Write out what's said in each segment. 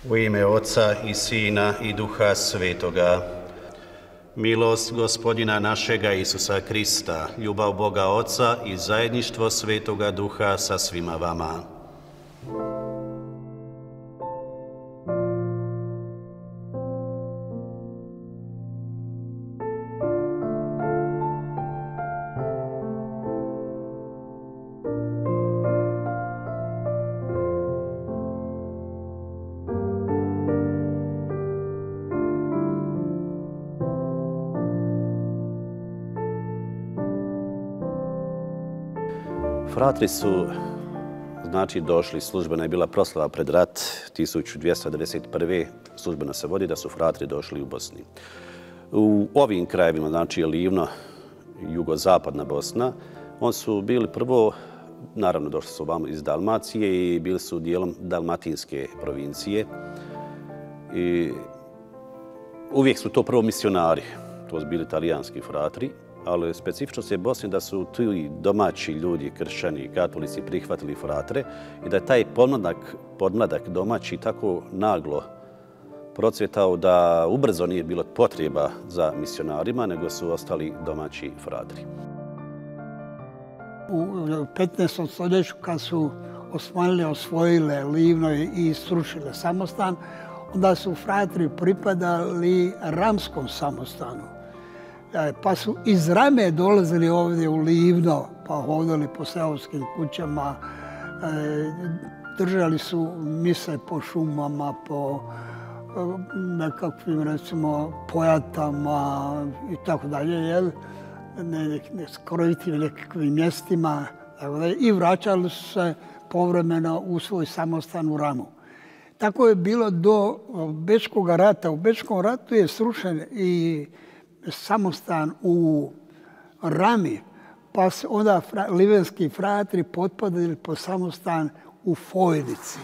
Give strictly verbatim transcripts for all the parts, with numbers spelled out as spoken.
U ime Oca i Sina i Duha Svetoga. Milost Gospodina našega Isusa Krista, ljubav Boga Oca i zajedništvo Svetoga Duha sa svima vama. Fratri su, znači, došli, službena je bila proslava pred rat, tisuću dvjesto devedeset prve. službeno se vodi da su fratri došli u Bosni. U ovim krajevima, znači Livno, jugozapadna Bosna, oni su bili prvo, naravno došli su ovamo iz Dalmacije i bili su dijelom dalmatinske provincije. I uvijek su to prvo misionari, to su bili talijanski fratri, ali specifičnost je Bosni da su ti domaći ljudi, kršćani, katolici prihvatili fratre i da je taj podmladak, podmladak domaći tako naglo procvjetao da ubrzo nije bilo potreba za misionarima, nego su ostali domaći fratri. U petnaestom stoljeću kad su Osmanlije osvojile Livno i srušile samostan, onda su fratri pripadali ramskom samostanu. Pa su iz Rame dolazili ovdje u Livno, pa hodali po seoskim kućama, držali su mise po šumama, po nekakvim, recimo, pojatama i tako dalje, skrovitim nekakvim mjestima i vraćali su se povremeno u svoj samostan u Ramu. Tako je bilo do Bečkog rata. U Bečkom ratu je srušen i samostan u Rami, pa se onda livenski fratri potpadali po samostan u Fojdici.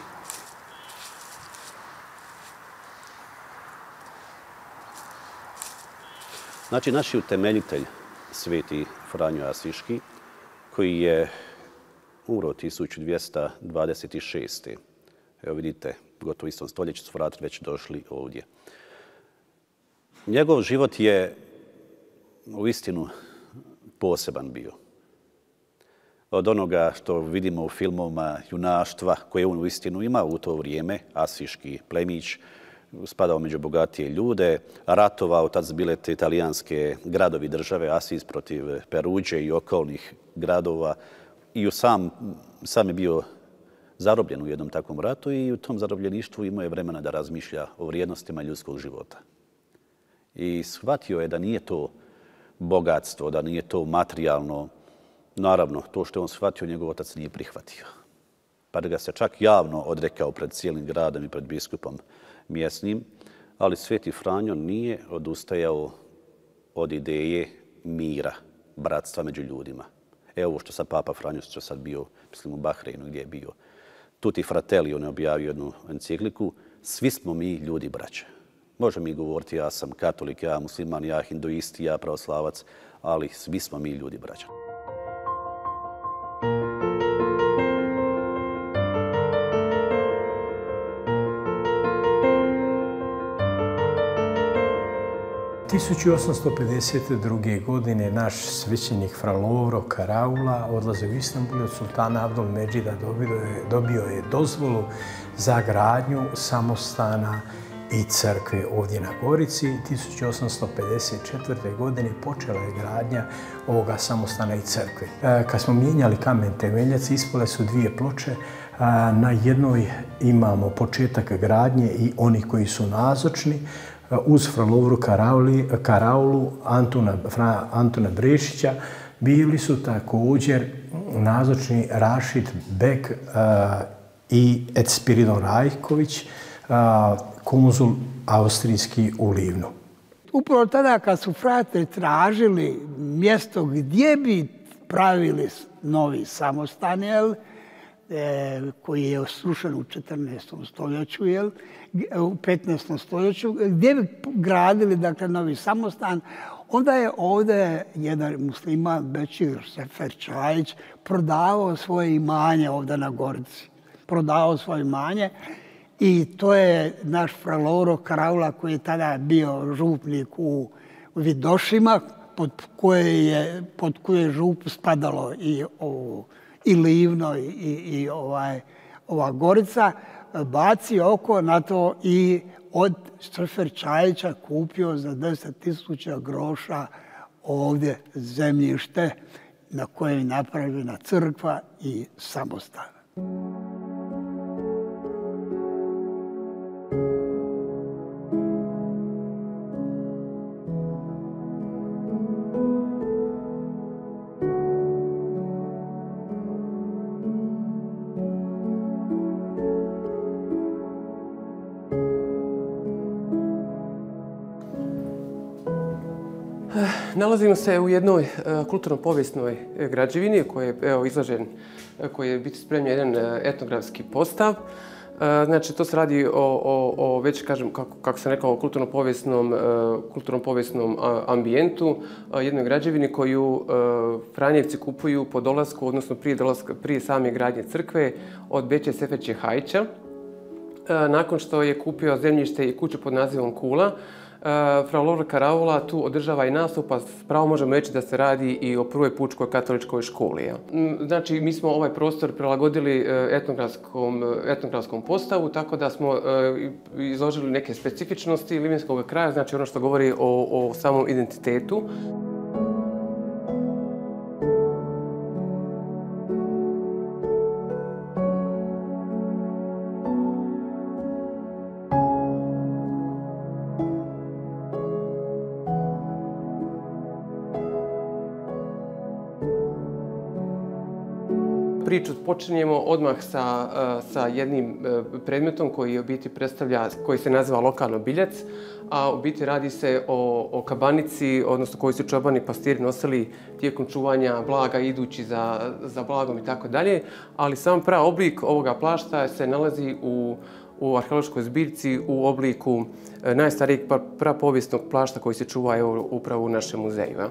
Znači, naš utemeljitelj, sveti Franjo Asiški, koji je umro tisuću dvjesto dvadeset šeste. Evo vidite, gotovo u istom stoljeću su fratri već došli ovdje. Njegov život je uistinu poseban bio. Od onoga što vidimo u filmovima junaštva koje on uistinu ima u to vrijeme, Asiški plemić, spadao među bogatije ljude, ratovao, tad su bile te italijanske gradovi države, Asis protiv Peruđe i okolnih gradova. I sam, sam je bio zarobljen u jednom takvom ratu i u tom zarobljeništvu imao je vremena da razmišlja o vrijednostima ljudskog života. I shvatio je da nije to bogatstvo, da nije to materijalno. Naravno, to što je on shvatio, njegov otac nije prihvatio. Pa da ga se čak javno odrekao pred cijelim gradom i pred biskupom mjesnim, ali sveti Franjo nije odustajao od ideje mira, bratstva među ljudima. Evo ovo što sad Papa Franjo, što sad bio, mislim, u Bahreinu gdje je bio. Tutti Fratelli, on je objavio jednu encikliku, svi smo mi ljudi braće. Može mi govoriti ja sam katolik, ja musliman, ja hinduist, ja pravoslavac, ali svi smo mi ljudi braća. tisuću osamsto pedeset druge. godine naš svećenik Fra Lovro Karaula odlaze u Istanbul od sultana Abdulmedžida, dobio je, dobio je dozvolu za gradnju samostana i crkve ovdje na Gorici. tisuću osamsto pedeset četvrte. godine počela je gradnja ovoga samostana i crkve. Kad smo mijenjali kamen temeljac, ispale su dvije ploče. Na jednoj imamo početak gradnje i oni koji su nazočni, uz Fra Lovru Karaulu, Antuna, Fra, Antuna Brešića, bili su također nazočni Rašid Bek uh, i Ed Spiridon Rajković, uh, konzul austrijski u Livnu. Upravo tada kad su fratri tražili mjesto gdje bi pravili novi samostan, jel, e, koji je srušen u četrnaestom stoljeću, jel, u petnaestom stoljeću, gdje bi gradili, dakle, novi samostan, onda je ovdje jedan musliman, Bećir Sefer Čajić, prodavao svoje imanje ovdje na Gorici. Prodavao svoje imanje I to je naš fra Lovro Karaula koji je tada bio župnik u Vidošima, pod koje je, pod koje župu spadalo i, ovo, i Livno i, i ovaj, ova Gorica, bacio oko na to i od Štrfer Čajića kupio za deset tisuća groša ovdje zemljište na kojem je napravljena crkva i samostan. Nalazimo se u jednoj kulturno-povijesnoj građevini koji je evo, izložen, koji je biti spremljen jedan etnografski postav. Znači, to se radi o, o, o već, kažem, kako, kako sam rekao, o kulturno-povijesnom, kulturno-povijesnom ambijentu, jednoj građevini koju Franjevci kupuju po dolasku, odnosno prije, dolaska, prije same gradnje crkve od Beće Sefeće Hajića. Nakon što je kupio zemljište i kuću pod nazivom Kula, fra Lovro Karaula tu održava i nastupa, pravo možemo reći da se radi i o prvoj pučkoj katoličkoj školi. Znači, mi smo ovaj prostor prilagodili etnografskom, etnografskom postavu, tako da smo izložili neke specifičnosti Livinskog kraja, znači ono što govori o, o samom identitetu. Priču počinjemo odmah sa, sa jednim predmetom koji u biti predstavlja, koji se naziva lokalno biljac, a u biti radi se o, o kabanici, odnosno koju su čobani pastiri nosili tijekom čuvanja blaga idući za, za blagom i tako dalje, ali sam pravi oblik ovoga plašta se nalazi u, u arheološkoj zbirci u obliku najstarijeg prapovijesnog plašta koji se čuva evo, upravo u našem muzeju. Ja.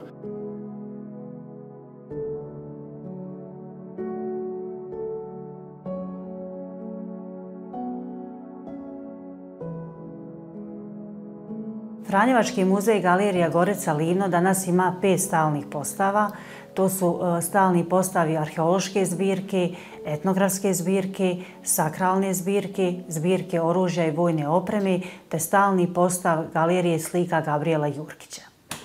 Franjevački muzej Galerija Gorica Livno danas ima pet stalnih postava. To su stalni postavi arheološke zbirke, etnografske zbirke, sakralne zbirke, zbirke oružja i vojne opreme, te stalni postav Galerije slika Gabrijela Jurkića.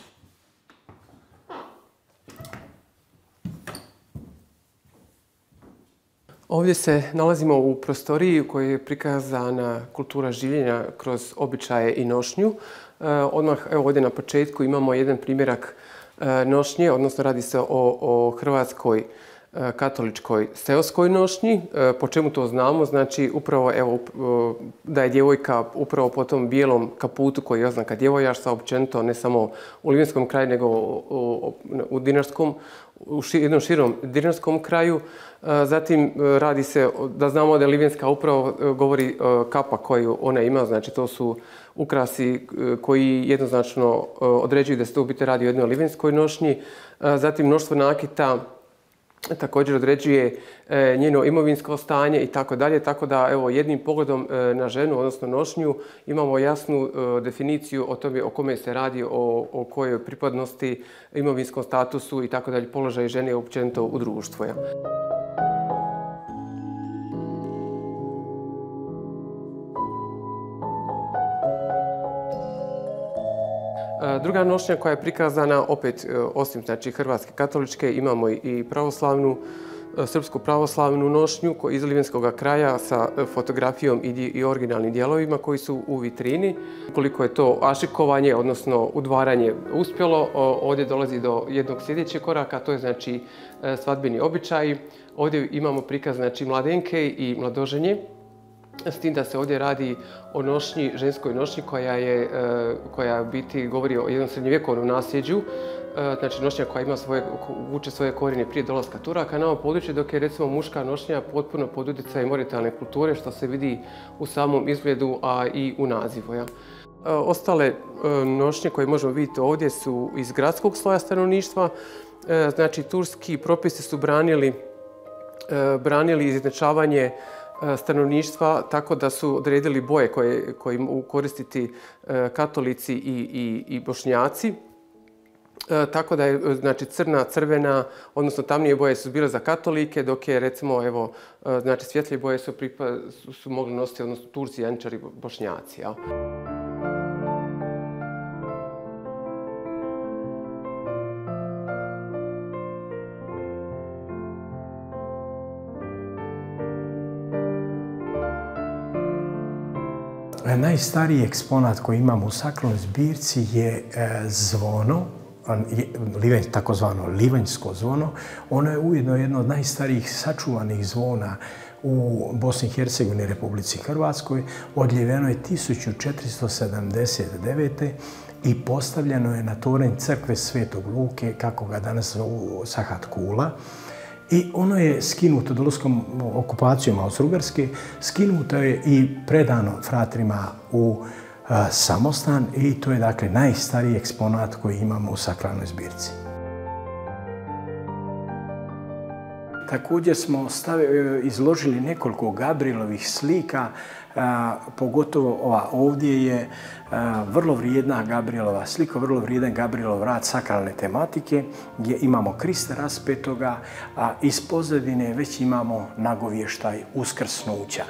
Ovdje se nalazimo u prostoriji u kojoj je prikazana kultura življenja kroz običaje i nošnju. Odmah evo, ovdje na početku imamo jedan primjerak nošnje, odnosno radi se o, o hrvatskoj katoličkoj seoskoj nošnji. Po čemu to znamo? Znači upravo evo, da je djevojka upravo po tom bijelom kaputu koji je oznaka djevojaštva, općenito ne samo u Livinskom kraju nego u, u Dinarskom, u jednom širom Dinarskom kraju. Zatim radi se da znamo da je Livinska upravo govori kapa koju ona ima, znači to su ukrasi koji jednoznačno određuju da se to u biti radi o jednoj livinskoj nošnji. Zatim mnoštvo nakita također određuje njeno imovinsko stanje i tako dalje, tako da evo jednim pogledom na ženu, odnosno nošnju, imamo jasnu definiciju o tome o kome se radi, o, o kojoj pripadnosti, imovinskom statusu i tako dalje, položaj žene općenito u društvu. Ja. Druga nošnja koja je prikazana, opet osim znači, hrvatske katoličke, imamo i pravoslavnu, srpsku pravoslavnu nošnju iz Livinskog kraja sa fotografijom i, i originalnim dijelovima koji su u vitrini. Koliko je to ašikovanje, odnosno udvaranje uspjelo, ovdje dolazi do jednog sljedećeg koraka, to je znači svadbeni običaji. Ovdje imamo prikaz znači, mladenke i mladoženje. S tim da se ovdje radi o nošnji, ženskoj nošnji koja je, koja biti govori o jednom srednjovjekovnom nasljeđu. Znači nošnja koja ima svoje, vuče svoje korijene prije dolaska Turaka na ovo područje, dok je recimo muška nošnja potpuno pod utjecajem orijentalne kulture, što se vidi u samom izgledu, a i u nazivu. Ja. Ostale nošnje koje možemo vidjeti ovdje su iz gradskog sloja stanovništva. Znači turski propisi su branili, branili izjednačavanje stanovništva, tako da su odredili boje koje, koje mogu koristiti katolici i, i, i bošnjaci. E, tako da je znači, crna, crvena, odnosno tamnije boje su bile za katolike, dok je recimo evo, znači, svjetlije boje su, pripa, su, su mogli nositi odnosno Turci, janjičari, bošnjaci. Ja. Najstariji eksponat koji imamo u sakralnoj zbirci je zvono, takozvano livanjsko zvono. Ono je ujedno jedno od najstarijih sačuvanih zvona u Bosni i Hercegovini i Republici Hrvatskoj. Odljeveno je tisuću četiristo sedamdeset devete. i postavljeno je na toranj crkve Svetog Luke, kako ga danas zovu Sahat Kula. I ono je skinuto dolaskom okupacijom Austro-Ugarske, skinuto je i predano fratrima u a, samostan i to je dakle najstariji eksponat koji imamo u sakralnoj zbirci. Također smo stavili, izložili nekoliko Gabrielovih slika, a, pogotovo ova ovdje je a, vrlo vrijedna Gabrielova slika, vrlo vrijedan Gabrielov rad sakralne tematike, gdje imamo Krista raspetoga, a iz pozadine već imamo nagovještaj uskrsnuća.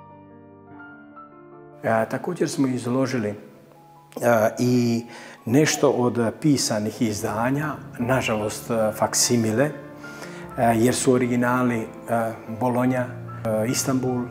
A, također smo izložili a, i nešto od pisanih izdanja, nažalost faksimile, jer su originali Bolonja, Istanbul,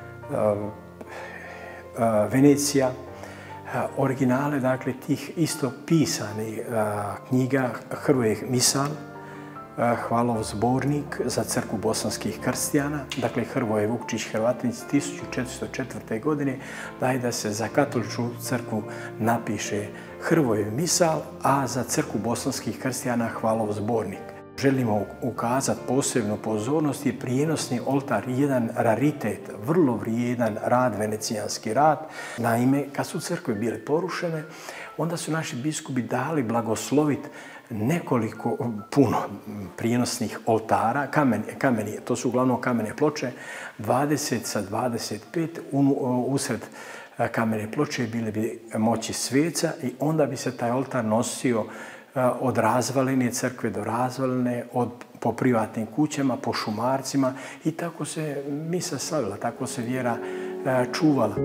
Venecija, originale dakle tih isto pisanih knjiga Hrvoje Misal, Hvalov zbornik za crkvu bosanskih krstijana, dakle Hrvoje Vukčić Hrvatinić tisuću četiristo četvrte. godine daje da se za katoličku crkvu napiše Hrvoje Misal, a za crkvu bosanskih krstijana Hvalov zbornik. Želimo ukazati posebnu pozornost je prijenosni oltar, jedan raritet, vrlo vrijedan rad, venecijanski rad. Naime, kad su crkve bile porušene, onda su naši biskupi dali blagosloviti nekoliko, puno prijenosnih oltara, kameni, kameni, to su uglavnom kamene ploče, dvadeset sa dvadeset pet, usred kamene ploče bile bi moći sveca i onda bi se taj oltar nosio od razvaline crkve do razvaline, od, po privatnim kućama, po šumarcima i tako se misa slavila, tako se vjera e, čuvala.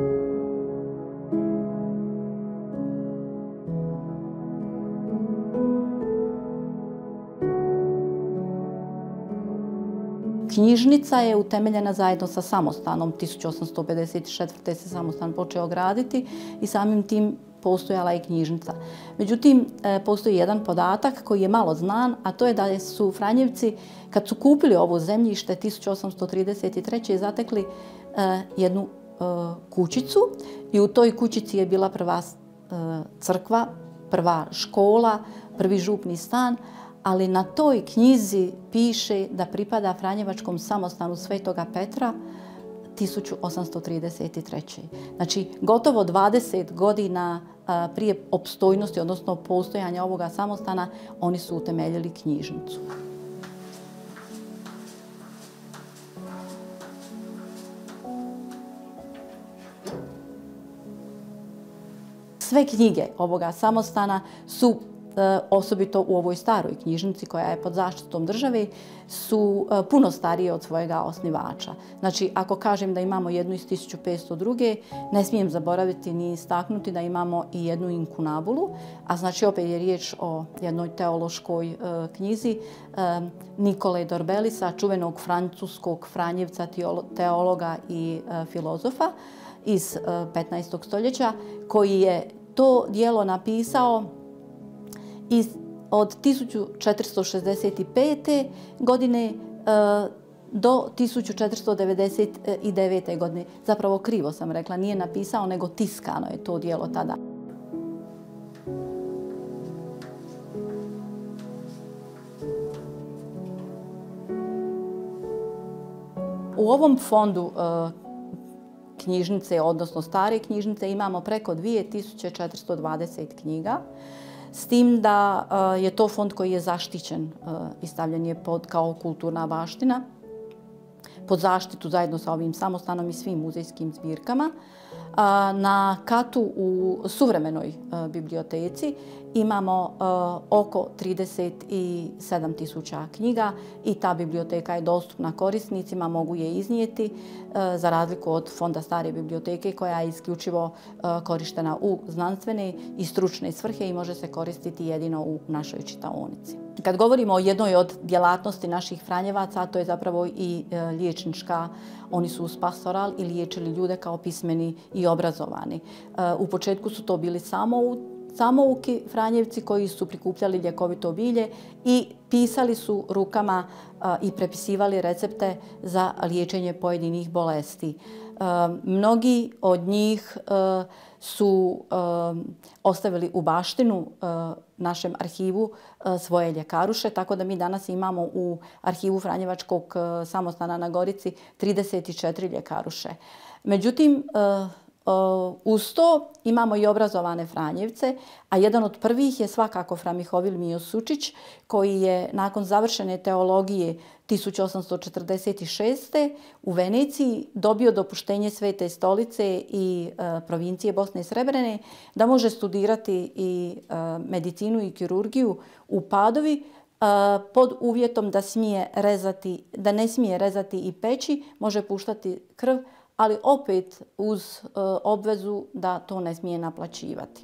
Knjižnica je utemeljena zajedno sa samostanom. tisuću osamsto pedeset četvrte. se samostan počeo graditi i samim tim postojala je knjižnica. Međutim, postoji jedan podatak koji je malo znan, a to je da su Franjevci, kad su kupili ovo zemljište tisuću osamsto trideset treće. zatekli jednu kućicu i u toj kućici je bila prva crkva, prva škola, prvi župni stan, ali na toj knjizi piše da pripada Franjevačkom samostanu Svetoga Petra tisuću osamsto trideset treće. Znači, gotovo dvadeset godina prije opstojnosti, odnosno postojanja ovoga samostana, oni su utemeljili knjižnicu. Sve knjige ovoga samostana su osobito u ovoj staroj knjižnici koja je pod zaštitom države, su puno starije od svojega osnivača. Znači, ako kažem da imamo jednu iz tisuću petsto druge. ne smijem zaboraviti ni istaknuti da imamo i jednu inkunabulu, a znači opet je riječ o jednoj teološkoj knjizi Nikole Dorbelisa, čuvenog francuskog Franjevca, teologa i filozofa iz petnaestog. stoljeća, koji je to djelo napisao Iz, od tisuću četiristo šezdeset pete. godine e, do tisuću četiristo devedeset devete. godine. Zapravo krivo sam rekla, nije napisao, nego tiskano je to djelo tada. U ovom fondu e, knjižnice, odnosno stare knjižnice, imamo preko dvije tisuće četiristo dvadeset knjiga. S tim da uh, je to fond koji je zaštićen uh, i stavljen je pod kao kulturna baština. pod zaštitu zajedno sa ovim samostanom i svim muzejskim zbirkama. Na katu u suvremenoj biblioteci imamo oko trideset sedam tisuća knjiga i ta biblioteka je dostupna korisnicima, mogu je iznijeti za razliku od Fonda stare biblioteke koja je isključivo korištena u znanstvene i stručne svrhe i može se koristiti jedino u našoj čitaonici. Kad govorimo o jednoj od djelatnosti naših Franjevaca, to je zapravo i liječnička, oni su uz pastoral i liječili ljude kao pismeni i obrazovani. U početku su to bili samo samouki Franjevci koji su prikupljali ljekovito bilje i pisali su rukama i prepisivali recepte za liječenje pojedinih bolesti. Mnogi od njih su ostavili u baštinu našem arhivu svoje ljekaruše, tako da mi danas imamo u arhivu Franjevačkog samostana na Gorici trideset četiri ljekaruše. Međutim, uz to imamo i obrazovane Franjevce, a jedan od prvih je svakako Fra Mihovil Mijo Sučić, koji je nakon završene teologije tisuću osamsto četrdeset šeste. u Veneciji dobio dopuštenje Svete stolice i e, provincije Bosne i Srebrene da može studirati i e, medicinu i kirurgiju u Padovi e, pod uvjetom da, smije rezati, da ne smije rezati i peći, može puštati krv, ali opet uz e, obvezu da to ne smije naplaćivati.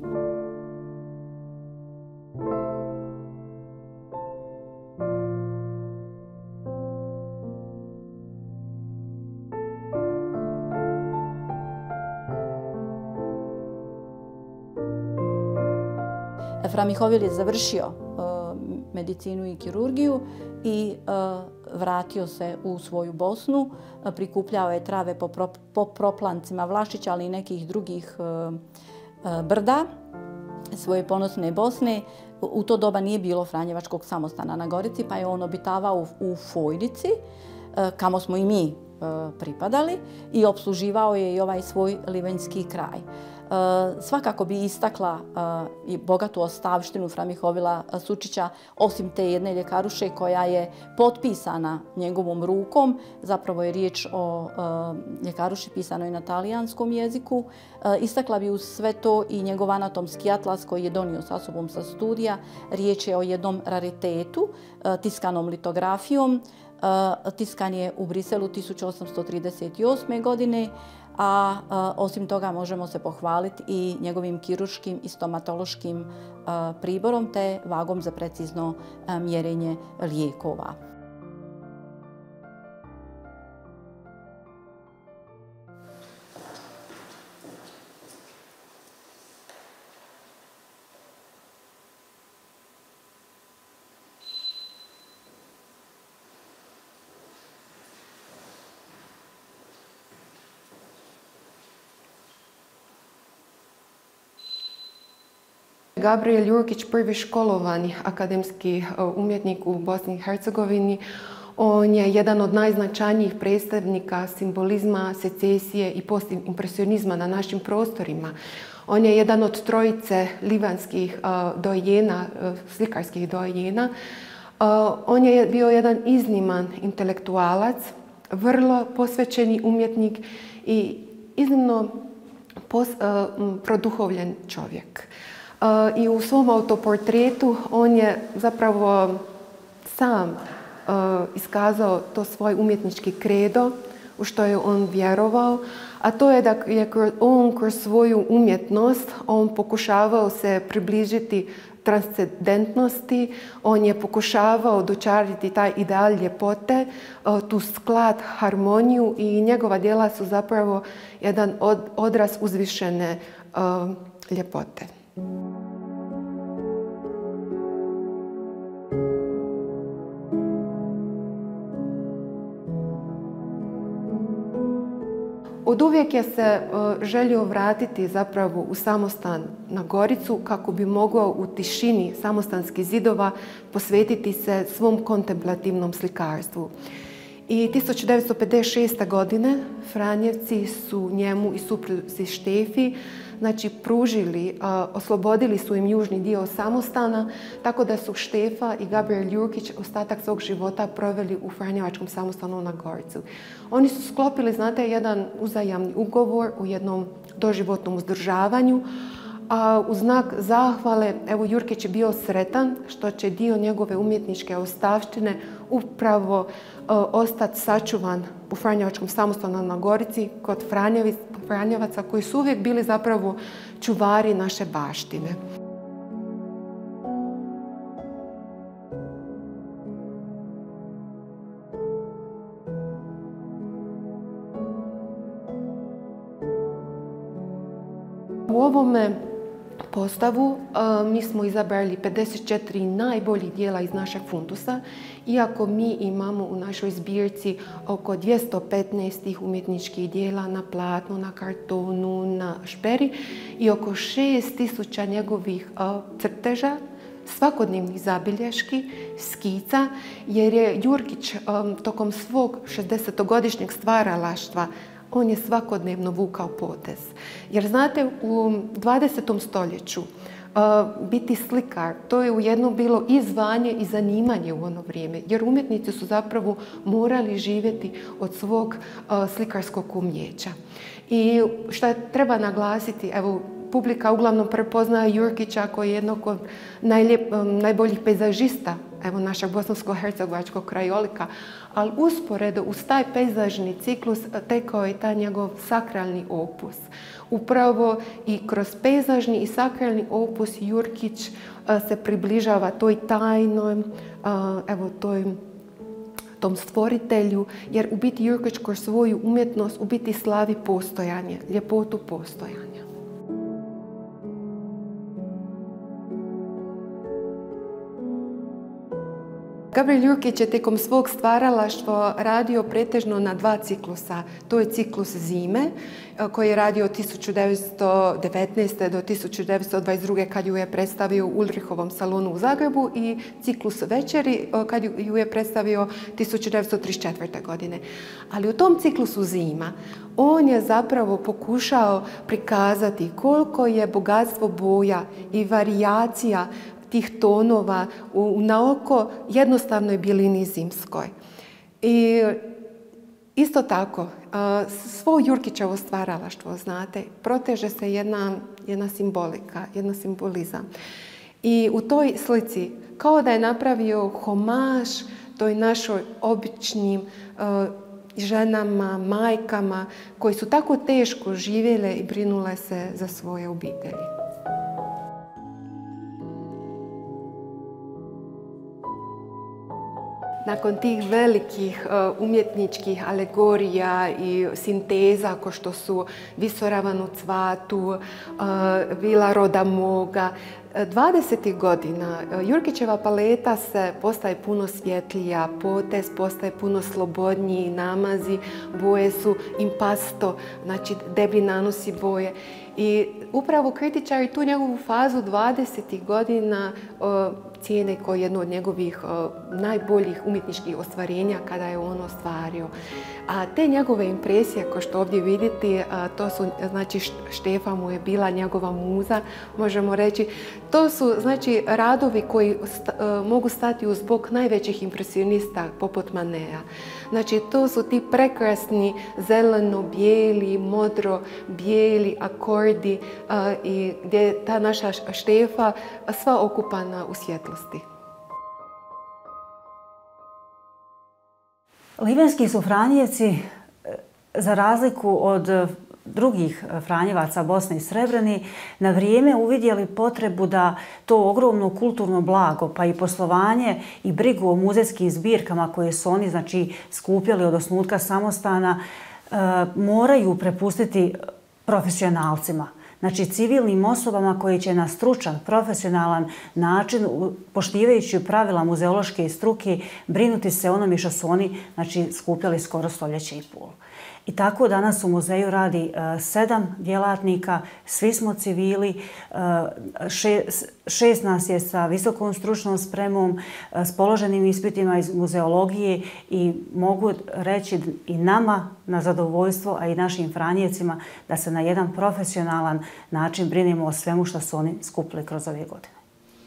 Fra Mihovil je završio uh, medicinu i kirurgiju i uh, vratio se u svoju Bosnu. Uh, prikupljao je trave po, pro, po proplancima Vlašića, ali i nekih drugih uh, uh, brda svoje ponosne Bosne. U, u to doba nije bilo Franjevačkog samostana na Gorici, pa je on obitavao u, u Fojnici, uh, kamo smo i mi uh, pripadali, i opsluživao je i ovaj svoj livanjski kraj. Svakako bi istakla i bogatu ostavštinu Fra Mihovila Sučića, osim te jedne ljekaruše koja je potpisana njegovom rukom. Zapravo je riječ o ljekaruši pisanoj na talijanskom jeziku. Istakla bi uz sve to i njegov anatomski atlas koji je donio sa sobom sa studija. Riječ je o jednom raritetu, tiskanom litografijom. Tiskan je u Briselu tisuću osamsto trideset osme. godine, a, a osim toga možemo se pohvaliti i njegovim kirurškim i stomatološkim a, priborom te vagom za precizno a, mjerenje lijekova. Gabriel Jurkić, prvi školovani akademski umjetnik u Bosni i Hercegovini. On je jedan od najznačajnijih predstavnika simbolizma, secesije i postimpresionizma na našim prostorima. On je jedan od trojice livanskih dojena, slikarskih dojena. On je bio jedan izniman intelektualac, vrlo posvećeni umjetnik i iznimno produhovljen čovjek. I u svom autoportretu on je zapravo sam iskazao to svoj umjetnički kredo u što je on vjerovao, a to je da je on kroz svoju umjetnost on pokušavao se približiti transcendentnosti, on je pokušavao dočariti taj ideal ljepote, tu sklad, harmoniju, i njegova djela su zapravo jedan odraz uzvišene ljepote. Od uvijek je se želio vratiti zapravo u samostan na Goricu kako bi mogao u tišini samostanskih zidova posvetiti se svom kontemplativnom slikarstvu. I tisuću devetsto pedeset šeste. godine Franjevci su njemu i supruzi Štefi znači pružili, oslobodili su im južni dio samostana, tako da su Štefa i Gabriel Jurkić ostatak svog života proveli u Franjevačkom samostanu na Gorcu. Oni su sklopili, znate, jedan uzajamni ugovor u jednom doživotnom uzdržavanju, a u znak zahvale, evo, Jurkić je bio sretan što će dio njegove umjetničke ostavštine upravo uh, ostati sačuvan u Franjevačkom samostanu na Gorici kod Franjevaca koji su uvijek bili zapravo čuvari naše baštine. U ovome postavu mi smo izabrali pedeset četiri najboljih dijela iz našeg fundusa, iako mi imamo u našoj zbirci oko dvjesto petnaest umjetničkih dijela na platnu, na kartonu, na šperi i oko šest tisuća njegovih crteža, svakodnevnih zabilješki, skica, jer je Jurkić tokom svog šezdesetogodišnjeg stvaralaštva on je svakodnevno vukao potez. Jer znate, u dvadesetom stoljeću uh, biti slikar, to je ujedno bilo i zvanje i zanimanje u ono vrijeme. Jer umjetnici su zapravo morali živjeti od svog uh, slikarskog umjeća. I što treba naglasiti, evo, publika uglavnom prepoznaje Jurkića koji je jednog od najlijep, um, najboljih pejzažista evo, našeg bosansko-hercegovačkog krajolika, ali usporedo uz taj pejzažni ciklus tekao je taj njegov sakralni opus. Upravo i kroz pejzažni i sakralni opus Jurkić a, se približava toj tajnoj, a, evo, toj, tom stvoritelju, jer u biti Jurkić kroz svoju umjetnost u biti slavi postojanje, ljepotu postojanja. Gabriel Jurkić je tijekom svog stvaralaštva radio pretežno na dva ciklusa. To je ciklus zime, koji je radio od tisuću devetsto devetnaeste. do tisuću devetsto dvadeset druge. kad ju je predstavio u Ulrichovom salonu u Zagrebu i ciklus večeri kad ju je predstavio tisuću devetsto trideset četvrte. godine. Ali u tom ciklusu zima on je zapravo pokušao prikazati koliko je bogatstvo boja i varijacija tih tonova u naoko jednostavnoj bjelini zimskoj. I isto tako, svo Jurkićevo stvaralaštvo, znate, proteže se jedna, jedna simbolika, jedna simbolizam. I u toj slici, kao da je napravio homaž toj našoj običnim ženama, majkama, koji su tako teško živjele i brinule se za svoje obitelji. Nakon tih velikih uh, umjetničkih alegorija i sinteza, kao što su Visoravan u cvatu, uh, Vila roda moga, dvadesetih godina Jurkićeva paleta se postaje puno svjetlija, potez postaje puno slobodniji, namazi, boje su impasto, znači deblji nanosi boje. I upravo kritičari tu njegovu fazu dvadesetih godina o, cijene kao jednu od njegovih o, najboljih umjetničkih ostvarenja kada je on ostvario. A te njegove impresije, kao što ovdje vidite, a, to su, znači, Štefa mu je bila njegova muza, možemo reći. To su, znači, radovi koji sta, a, mogu stati uz bok najvećih impresionista poput Manea. Znači, to su ti prekrasni zeleno-bijeli, modro-bijeli akordi a, i gdje je ta naša Štefa sva okupana u svjetlosti. Livenski su Franjevci, za razliku od drugih Franjevaca Bosne i Srebrene, na vrijeme uvidjeli potrebu da to ogromno kulturno blago, pa i poslovanje i brigu o muzejskim zbirkama koje su oni, znači, skupljali od osnutka samostana, moraju prepustiti profesionalcima. Znači, civilnim osobama koji će na stručan, profesionalan način, poštivajući pravila muzeološke struke, brinuti se onome što su oni, znači, skupljali skoro stoljeće i pol. I tako danas u muzeju radi uh, sedam djelatnika, svi smo civili, uh, še, šest nas je sa visokom stručnom spremom, uh, s položenim ispitima iz muzeologije i mogu reći i nama na zadovoljstvo, a i našim Franjevcima da se na jedan profesionalan način brinemo o svemu što su oni skupili kroz ove godine.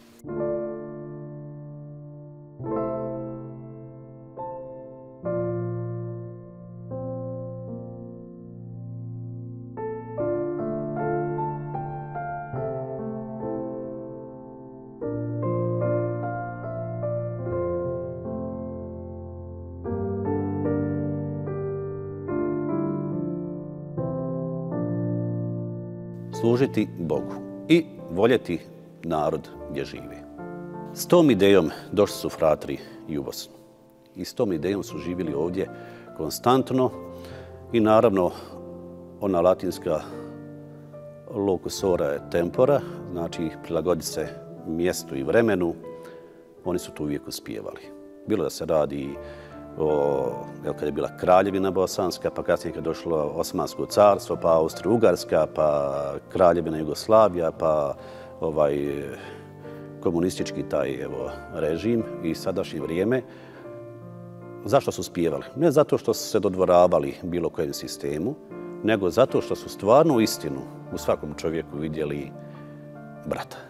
Služiti Bogu i voljeti narod gdje žive. S tom idejom došli su fratri i u Bosnu. I s tom idejom su živjeli ovdje konstantno i naravno ona latinska locus ora je tempora, znači prilagoditi se mjestu i vremenu, oni su tu uvijek uspijevali. Bilo da se radi o, evo kad je bila kraljevina bosanska, pa kasnije kad je došlo Osmansko carstvo, pa Austro-Ugarska, pa kraljevina Jugoslavija, pa ovaj komunistički taj evo, režim i sadašnje vrijeme. Zašto su spijevali? Ne zato što su se dodvoravali bilo kojem sistemu, nego zato što su stvarno u istinu u svakom čovjeku vidjeli brata.